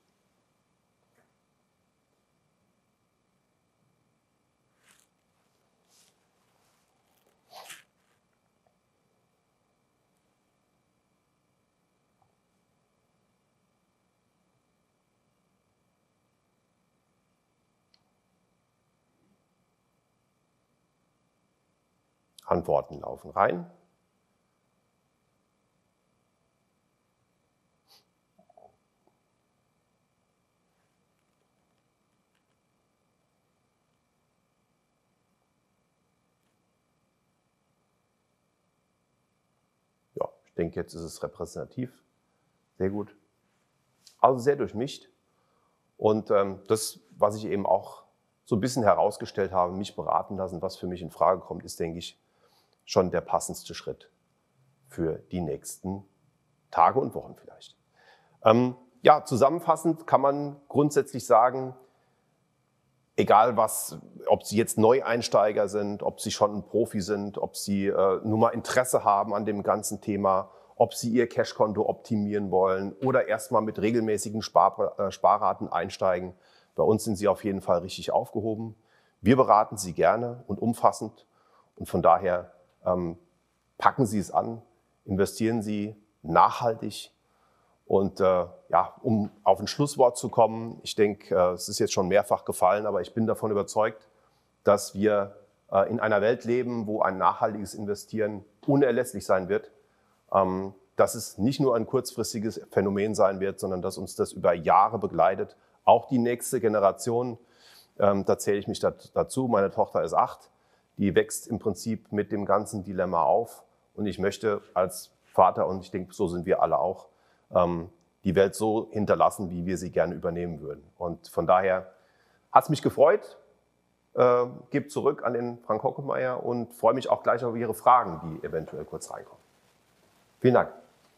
Antworten laufen rein. Ja, ich denke, jetzt ist es repräsentativ. Sehr gut. Also sehr durchmischt. Und ähm, das, was ich eben auch so ein bisschen herausgestellt habe, mich beraten lassen, was für mich in Frage kommt, ist, denke ich, schon der passendste Schritt für die nächsten Tage und Wochen vielleicht. Ähm, ja, zusammenfassend kann man grundsätzlich sagen, egal was, ob Sie jetzt Neueinsteiger sind, ob Sie schon ein Profi sind, ob Sie äh, nur mal Interesse haben an dem ganzen Thema, ob Sie Ihr Cashkonto optimieren wollen oder erstmal mit regelmäßigen Spar, äh, Sparraten einsteigen, bei uns sind Sie auf jeden Fall richtig aufgehoben. Wir beraten Sie gerne und umfassend und von daher ähm, packen Sie es an, investieren Sie nachhaltig. Und äh, ja, um auf ein Schlusswort zu kommen, ich denke, äh, es ist jetzt schon mehrfach gefallen, aber ich bin davon überzeugt, dass wir äh, in einer Welt leben, wo ein nachhaltiges Investieren unerlässlich sein wird, ähm, dass es nicht nur ein kurzfristiges Phänomen sein wird, sondern dass uns das über Jahre begleitet. Auch die nächste Generation, ähm, da zähle ich mich dat, dazu, meine Tochter ist acht, die wächst im Prinzip mit dem ganzen Dilemma auf. Und ich möchte als Vater, und ich denke, so sind wir alle auch, die Welt so hinterlassen, wie wir sie gerne übernehmen würden. Und von daher hat es mich gefreut, äh, gebe zurück an den Frank Hockemeyer und freue mich auch gleich auf Ihre Fragen, die eventuell kurz reinkommen. Vielen Dank.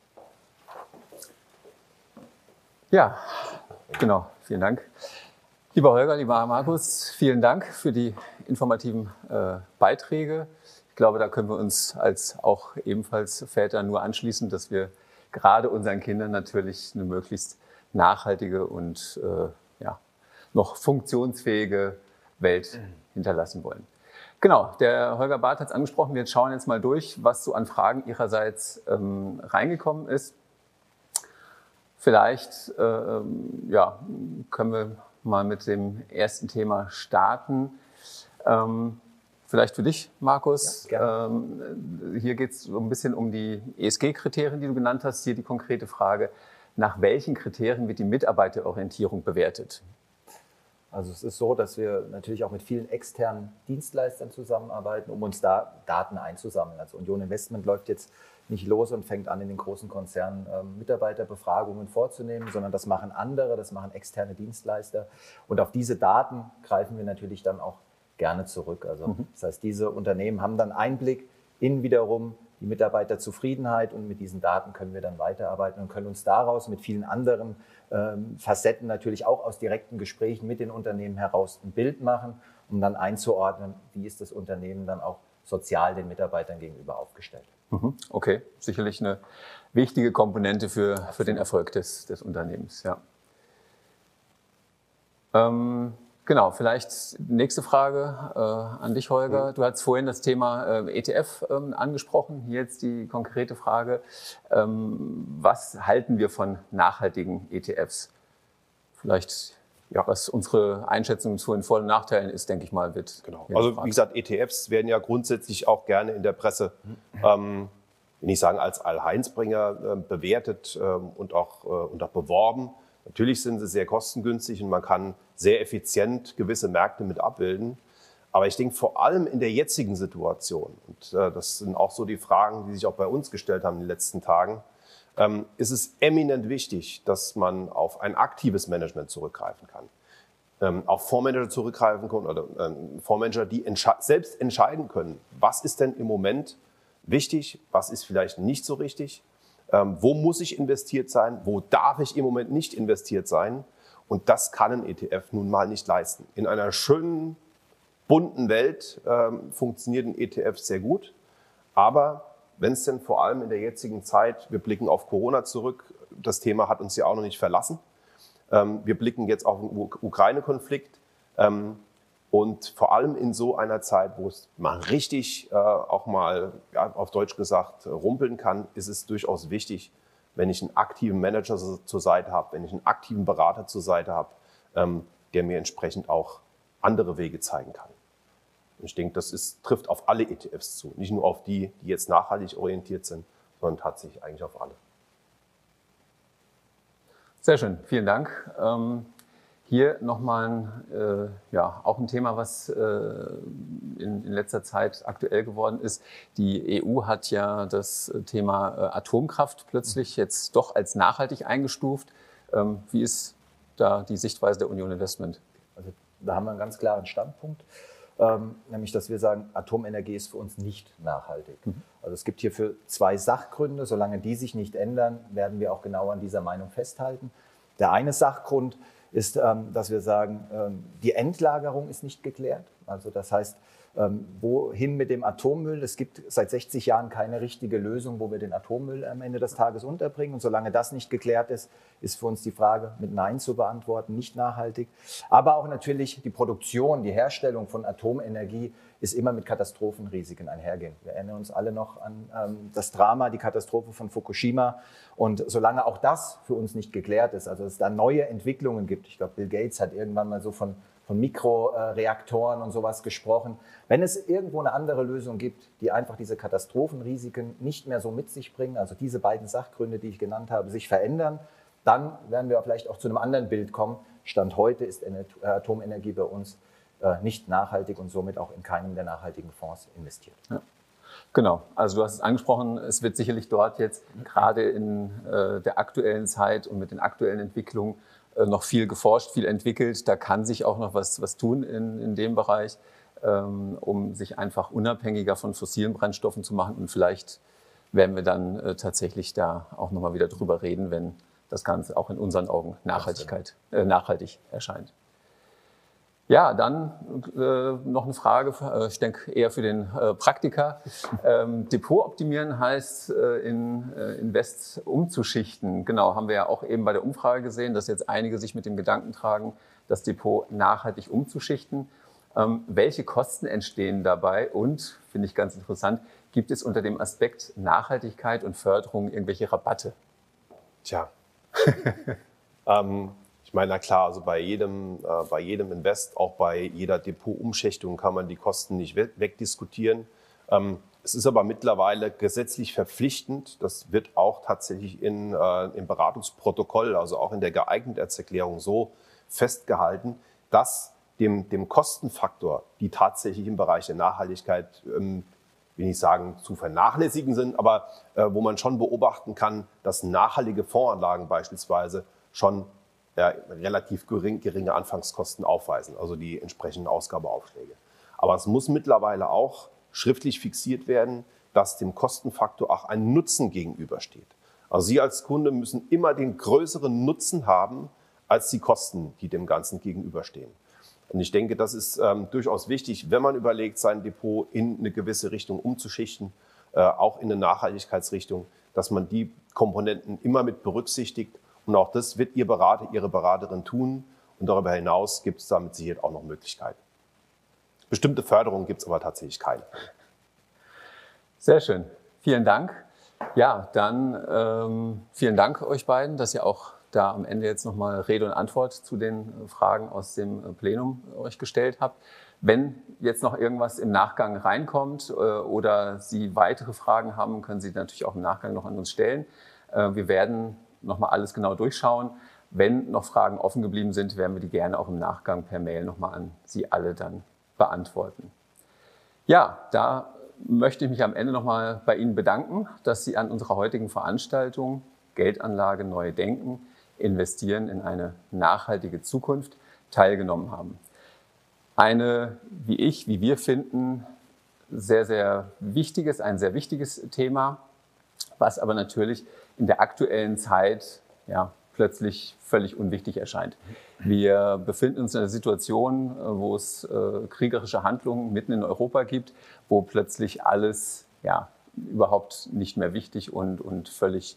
Ja, genau, vielen Dank. Lieber Holger, lieber Markus, vielen Dank für die informativen äh, Beiträge. Ich glaube, da können wir uns als auch ebenfalls Väter nur anschließen, dass wir gerade unseren Kindern natürlich eine möglichst nachhaltige und äh, ja, noch funktionsfähige Welt hinterlassen wollen. Genau, der Holger Barth hat es angesprochen. Wir schauen jetzt mal durch, was so an Fragen Ihrerseits ähm, reingekommen ist. Vielleicht äh, ja, können wir mal mit dem ersten Thema starten. Ähm, Vielleicht für dich, Markus. Ja, ähm, hier geht es so ein bisschen um die E S G-Kriterien, die du genannt hast. Hier die konkrete Frage, nach welchen Kriterien wird die Mitarbeiterorientierung bewertet? Also es ist so, dass wir natürlich auch mit vielen externen Dienstleistern zusammenarbeiten, um uns da Daten einzusammeln. Also Union Investment läuft jetzt nicht los und fängt an, in den großen Konzernen ähm, Mitarbeiterbefragungen vorzunehmen, sondern das machen andere, das machen externe Dienstleister. Und auf diese Daten greifen wir natürlich dann auch gerne zurück. Also mhm. das heißt, diese Unternehmen haben dann Einblick in wiederum die Mitarbeiterzufriedenheit und mit diesen Daten können wir dann weiterarbeiten und können uns daraus mit vielen anderen ähm, Facetten natürlich auch aus direkten Gesprächen mit den Unternehmen heraus ein Bild machen, um dann einzuordnen, wie ist das Unternehmen dann auch sozial den Mitarbeitern gegenüber aufgestellt. Mhm. Okay, sicherlich eine wichtige Komponente für, für den Erfolg des, des Unternehmens. Ja. Ähm, Genau, vielleicht nächste Frage äh, an dich, Holger. Du hast vorhin das Thema äh, E T F ähm, angesprochen. Hier jetzt die konkrete Frage. Ähm, was halten wir von nachhaltigen E T Fs? Vielleicht, ja, was unsere Einschätzung zu den Vor- und Nachteilen ist, denke ich mal, wird. Genau. Also wie gesagt, E T Fs werden ja grundsätzlich auch gerne in der Presse, ähm, will nicht sagen als Allheilsbringer äh, bewertet äh, und, auch, äh, und auch beworben. Natürlich sind sie sehr kostengünstig und man kann sehr effizient gewisse Märkte mit abbilden. Aber ich denke, vor allem in der jetzigen Situation, und äh, das sind auch so die Fragen, die sich auch bei uns gestellt haben in den letzten Tagen, ähm, ist es eminent wichtig, dass man auf ein aktives Management zurückgreifen kann. Ähm, auf Fondsmanager zurückgreifen kann oder ähm, Fondsmanager, die entsche- selbst entscheiden können, was ist denn im Moment wichtig, was ist vielleicht nicht so richtig. Ähm, wo muss ich investiert sein? Wo darf ich im Moment nicht investiert sein? Und das kann ein E T F nun mal nicht leisten. In einer schönen, bunten Welt ähm, funktioniert ein E T F sehr gut. Aber wenn es denn vor allem in der jetzigen Zeit, wir blicken auf Corona zurück, das Thema hat uns ja auch noch nicht verlassen. Ähm, wir blicken jetzt auf den Ukraine-Konflikt. Ähm, Und vor allem in so einer Zeit, wo es mal richtig äh, auch mal, ja, auf Deutsch gesagt, rumpeln kann, ist es durchaus wichtig, wenn ich einen aktiven Manager so, zur Seite habe, wenn ich einen aktiven Berater zur Seite habe, ähm, der mir entsprechend auch andere Wege zeigen kann. Und ich denke, das ist, trifft auf alle E T Fs zu, nicht nur auf die, die jetzt nachhaltig orientiert sind, sondern tatsächlich eigentlich auf alle. Sehr schön, vielen Dank. Ähm Hier nochmal ein, äh, ja, auch ein Thema, was äh, in, in letzter Zeit aktuell geworden ist. Die E U hat ja das Thema äh, Atomkraft plötzlich jetzt doch als nachhaltig eingestuft. Ähm, wie ist da die Sichtweise der Union Investment? Also da haben wir einen ganz klaren Standpunkt, ähm, nämlich dass wir sagen, Atomenergie ist für uns nicht nachhaltig. Mhm. Also es gibt hierfür zwei Sachgründe. Solange die sich nicht ändern, werden wir auch genau an dieser Meinung festhalten. Der eine Sachgrund ist, dass wir sagen, die Endlagerung ist nicht geklärt. Also das heißt, wohin mit dem Atommüll? Es gibt seit sechzig Jahren keine richtige Lösung, wo wir den Atommüll am Ende des Tages unterbringen. Und solange das nicht geklärt ist, ist für uns die Frage mit Nein zu beantworten, nicht nachhaltig. Aber auch natürlich die Produktion, die Herstellung von Atomenergie ist immer mit Katastrophenrisiken einhergehen. Wir erinnern uns alle noch an ähm, das Drama, die Katastrophe von Fukushima. Und solange auch das für uns nicht geklärt ist, also dass es da neue Entwicklungen gibt, ich glaube, Bill Gates hat irgendwann mal so von, von Mikroreaktoren und sowas gesprochen. Wenn es irgendwo eine andere Lösung gibt, die einfach diese Katastrophenrisiken nicht mehr so mit sich bringen, also diese beiden Sachgründe, die ich genannt habe, sich verändern, dann werden wir vielleicht auch zu einem anderen Bild kommen. Stand heute ist Atomenergie bei uns nicht nachhaltig und somit auch in keinem der nachhaltigen Fonds investiert. Ja. Genau, also du hast es angesprochen, es wird sicherlich dort jetzt gerade in äh, der aktuellen Zeit und mit den aktuellen Entwicklungen äh, noch viel geforscht, viel entwickelt. Da kann sich auch noch was, was tun in, in dem Bereich, ähm, um sich einfach unabhängiger von fossilen Brennstoffen zu machen. Und vielleicht werden wir dann äh, tatsächlich da auch nochmal wieder drüber reden, wenn das Ganze auch in unseren Augen Nachhaltigkeit, äh, nachhaltig erscheint. Ja, dann äh, noch eine Frage, äh, ich denke eher für den äh, Praktiker. Ähm, Depot optimieren heißt, äh, in äh, Invest umzuschichten. Genau, haben wir ja auch eben bei der Umfrage gesehen, dass jetzt einige sich mit dem Gedanken tragen, das Depot nachhaltig umzuschichten. Ähm, welche Kosten entstehen dabei? Und, finde ich ganz interessant, gibt es unter dem Aspekt Nachhaltigkeit und Förderung irgendwelche Rabatte? Tja, ähm, ich meine, na klar, also bei jedem, äh, bei jedem Invest, auch bei jeder Depotumschichtung kann man die Kosten nicht we wegdiskutieren. Ähm, es ist aber mittlerweile gesetzlich verpflichtend, das wird auch tatsächlich in, äh, im Beratungsprotokoll, also auch in der Geeignetheitserklärung so festgehalten, dass dem, dem Kostenfaktor, die tatsächlich im Bereich der Nachhaltigkeit ähm, will nicht sagen, zu vernachlässigen sind, aber äh, wo man schon beobachten kann, dass nachhaltige Fondsanlagen beispielsweise schon ja, relativ gering, geringe Anfangskosten aufweisen, also die entsprechenden Ausgabeaufschläge. Aber es muss mittlerweile auch schriftlich fixiert werden, dass dem Kostenfaktor auch ein Nutzen gegenübersteht. Also Sie als Kunde müssen immer den größeren Nutzen haben als die Kosten, die dem Ganzen gegenüberstehen. Und ich denke, das ist ähm, durchaus wichtig, wenn man überlegt, sein Depot in eine gewisse Richtung umzuschichten, äh, auch in eine Nachhaltigkeitsrichtung, dass man die Komponenten immer mit berücksichtigt. Und auch das wird Ihr Berater, Ihre Beraterin tun. Und darüber hinaus gibt es da mit Sicherheit auch noch Möglichkeiten. Bestimmte Förderungen gibt es aber tatsächlich keine. Sehr schön. Vielen Dank. Ja, dann ähm, vielen Dank euch beiden, dass ihr auch da am Ende jetzt nochmal Rede und Antwort zu den Fragen aus dem Plenum euch gestellt habt. Wenn jetzt noch irgendwas im Nachgang reinkommt äh, oder Sie weitere Fragen haben, können Sie natürlich auch im Nachgang noch an uns stellen. Äh, wir werden nochmal alles genau durchschauen. Wenn noch Fragen offen geblieben sind, werden wir die gerne auch im Nachgang per Mail nochmal an Sie alle dann beantworten. Ja, da möchte ich mich am Ende nochmal bei Ihnen bedanken, dass Sie an unserer heutigen Veranstaltung Geldanlage neu denken, investieren in eine nachhaltige Zukunft teilgenommen haben. Eine, wie ich, wie wir finden, sehr, sehr wichtiges, ein sehr wichtiges Thema, was aber natürlich in der aktuellen Zeit ja, plötzlich völlig unwichtig erscheint. Wir befinden uns in einer Situation, wo es äh, kriegerische Handlungen mitten in Europa gibt, wo plötzlich alles ja, überhaupt nicht mehr wichtig und, und völlig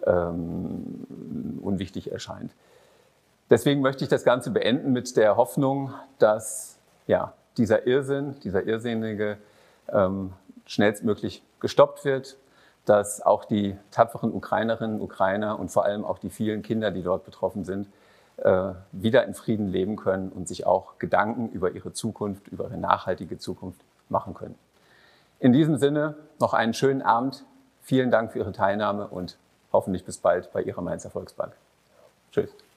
ähm, unwichtig erscheint. Deswegen möchte ich das Ganze beenden mit der Hoffnung, dass ja, dieser Irrsinn, dieser Irrsinnige ähm, schnellstmöglich gestoppt wird, dass auch die tapferen Ukrainerinnen, Ukrainer und vor allem auch die vielen Kinder, die dort betroffen sind, äh, wieder in Frieden leben können und sich auch Gedanken über ihre Zukunft, über ihre nachhaltige Zukunft machen können. In diesem Sinne noch einen schönen Abend. Vielen Dank für Ihre Teilnahme und hoffentlich bis bald bei Ihrer Mainzer Volksbank. Tschüss.